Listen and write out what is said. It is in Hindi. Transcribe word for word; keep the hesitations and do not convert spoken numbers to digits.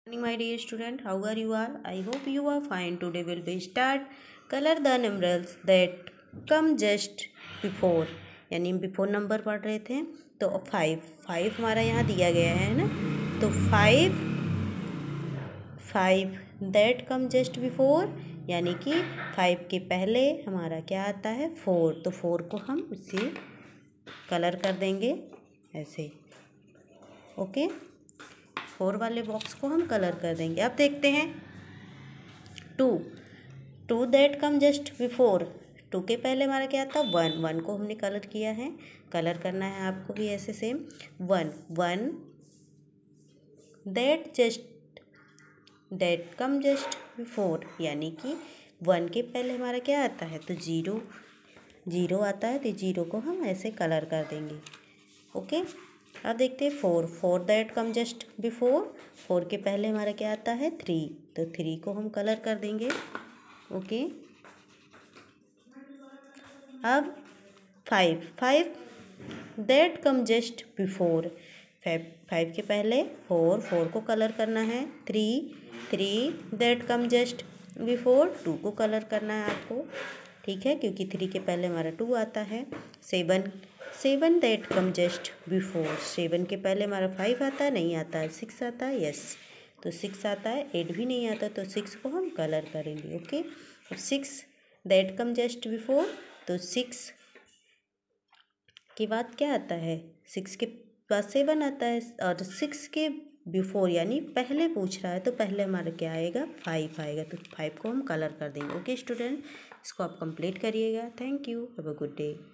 Morning, my dear student. How are you all? I hope you are fine. Today will be start color the numerals that come just before. यानी बिफोर नंबर पढ़ रहे थे तो फाइव फाइव हमारा यहाँ दिया गया है ना, तो five five that come just before यानी कि फाइव के पहले हमारा क्या आता है फोर, तो फोर को हम इसे कलर कर देंगे ऐसे। ओके, फोर वाले बॉक्स को हम कलर कर देंगे। अब देखते हैं two two that come just before. Two के पहले हमारा क्या था वन, वन को हमने कलर किया है, कलर करना है आपको भी ऐसे same. One one that just that come just before यानी कि वन के पहले हमारा क्या आता है तो जीरो, जीरो आता है तो जीरो को हम ऐसे कलर कर देंगे। ओके, अब देखते हैं four four that come just before. Four के पहले हमारा क्या आता है थ्री, तो थ्री को हम कलर कर देंगे। ओके, अब five five that come just before. Five five के पहले फोर, फोर को कलर करना है। Three three that come just before, two को कलर करना है आपको, ठीक है, क्योंकि थ्री के पहले हमारा टू आता है। Seven seven that come just before. Seven के पहले हमारा फाइव आता है, नहीं आता है, सिक्स आता है, यस, तो सिक्स आता है। एट भी नहीं आता, तो सिक्स को हम कलर करेंगे। ओके, अब six that come just before, तो सिक्स के बाद क्या आता है, सिक्स के बाद सेवन आता है, और सिक्स के बिफोर यानी पहले पूछ रहा है तो पहले हमारा क्या आएगा फाइव आएगा, तो फाइव को हम कलर कर देंगे। ओके स्टूडेंट, इसको आप कंप्लीट करिएगा। Thank you, have a good day.